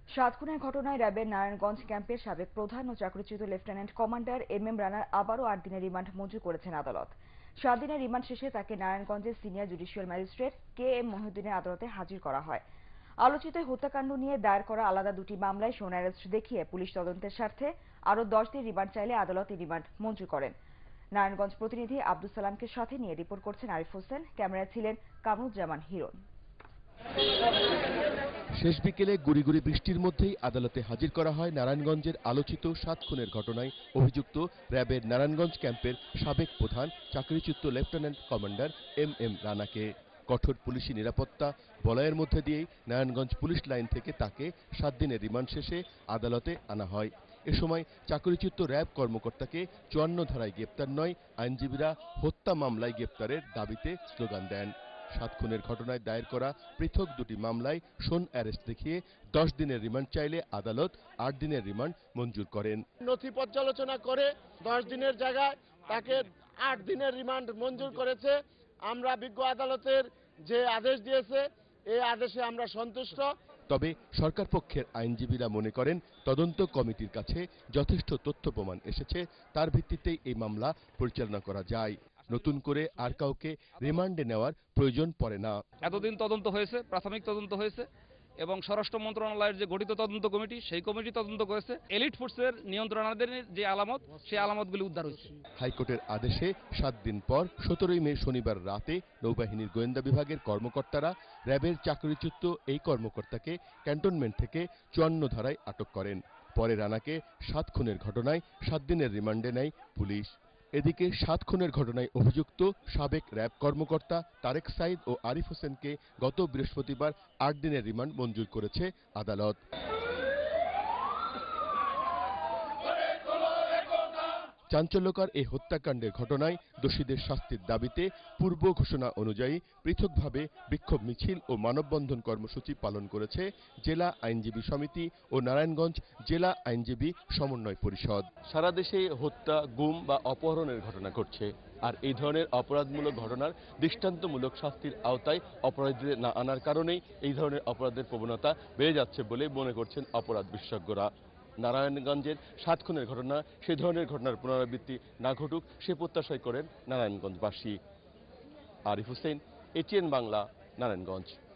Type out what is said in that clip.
সাত খুনের ঘটনায় র্যাবের নারায়ণগঞ্জ ক্যাম্পের সাবেক প্রধান ও চাকরিচ্যুত লেফটেন্যান্ট কমান্ডার এম রানার আবারও ৮ দিনের রিমান্ড মঞ্জুর করেছেন আদালত। ৭ দিনের রিমান্ড শেষে তাকে নারায়ণগঞ্জের senior judicial magistrate K M মহিউদ্দিনের আদালতে হাজির করা হয়। আলোচিত হত্যাকাণ্ড নিয়ে দায়ের করা আলাদা দুটি মামলায় সোন অ্যারেস্ট দেখিয়ে পুলিশ তদন্তের স্বার্থে আরও ১০ দিন রিমান্ড চাইলে আদালত এই রিমান্ড মঞ্জুর করেন। নারায়ণগঞ্জ প্রতিনিধি আব্দুল সালামকে সাথে নিয়ে রিপোর্ট করছেন আরিফ হোসেন, ক্যামেরায় ছিলেন কামরুজ্জামান হিরণ। শেষ বিকেলে গুড়ি গুড়ি বৃষ্টির মধ্যেই আদালতে হাজির করা হয় নারায়ণগঞ্জের আলোচিত ৭ খুনের ঘটনায় অভিযুক্ত র্যাবের নারায়ণগঞ্জ ক্যাম্পের সাবেক প্রধান চাকরিচ্যুত লেফটেন্যান্ট কমান্ডার এম রানাকে। কঠোর পুলিশি নিরাপত্তা বলয়ের মধ্যে দিয়েই নারায়ণগঞ্জ পুলিশ লাইন থেকে তাকে ৭ দিনের রিমান্ড শেষে আদালতে আনা হয়। এ সময় চাকরিচ্যুত র্যাব কর্মকর্তাকে ৫৪ ধারায় গ্রেপ্তার নয়, আইনজীবীরা হত্যা মামলায় গ্রেপ্তারের দাবিতে স্লোগান দেন। ৭ খুনের ঘটনায় দায়ের করা পৃথক দুটি মামলায় সোন অ্যারেস্ট দেখিয়ে ১০ দিনের রিমান্ড চাইলে আদালত ৮ দিনের রিমান্ড মঞ্জুর করেন। নথি পর্যালোচনা করে ১০ দিনের জায়গায় তাকে ৮ দিনের রিমান্ড মঞ্জুর করেছে। আমরা বিজ্ঞ আদালতের যে আদেশ দিয়েছে এই আদেশে আমরা সন্তুষ্ট। তবে সরকার পক্ষের আইনজীবীরা মনে করেন তদন্ত কমিটির কাছে যথেষ্ট তথ্য প্রমাণ এসেছে, তার ভিত্তিতেই এই মামলা পরিচালনা করা যায়। নতুন করে আর কাউকে রিমান্ডে নেওয়ার প্রয়োজন পড়ে না। এতদিন তদন্ত হয়েছে, প্রাথমিক তদন্ত হয়েছে এবং স্বরাষ্ট্র মন্ত্রণালয়ের যে গঠিত তদন্ত কমিটি সেই কমিটি তদন্ত করেছে। এলিট ফোর্সের নিয়ন্ত্রণাধীন যে আলামত সেই আলামতগুলি উদ্ধার হয়েছে। হাইকোর্টের আদেশে ৭ দিন পর ১৭ মে শনিবার রাতে নৌবাহিনীর গোয়েন্দা বিভাগের কর্মকর্তারা র্যাবের চাকরিচ্যুত এই কর্মকর্তাকে ক্যান্টনমেন্ট থেকে ৫৪ ধারায় আটক করেন। পরে রানাকে ৭ খুনের ঘটনায় ৭ দিনের রিমান্ডে নেয় পুলিশ। এদিকে ৭ খুনের ঘটনায় অভিযুক্ত সাবেক র্যাব কর্মকর্তা তারেক সাইদ ও আরিফ হোসেনকে গত বৃহস্পতিবার ৮ দিনের রিমান্ড মঞ্জুর করেছে আদালত। চাঞ্চল্যকর এই হত্যাকাণ্ডের ঘটনায় দোষীদের শাস্তির দাবিতে পূর্ব ঘোষণা অনুযায়ী পৃথকভাবে বিক্ষোভ মিছিল ও মানববন্ধন কর্মসূচি পালন করেছে জেলা আইনজীবী সমিতি ও নারায়ণগঞ্জ জেলা আইনজীবী সমন্বয় পরিষদ। সারা দেশে হত্যা, গুম বা অপহরণের ঘটনা ঘটছে, আর এই ধরনের অপরাধমূলক ঘটনার দৃষ্টান্তমূলক শাস্তির আওতায় অপরাধীদের না আনার কারণেই এই ধরনের অপরাধের প্রবণতা বেড়ে যাচ্ছে বলে মনে করছেন অপরাধ বিশেষজ্ঞরা। নারায়ণগঞ্জের ৭ খুনের ঘটনা সে ধরনের ঘটনার পুনরাবৃত্তি না ঘটুক সে প্রত্যাশাই করেন নারায়ণগঞ্জবাসী। আরিফ হোসেন, এটিএন বাংলা, নারায়ণগঞ্জ।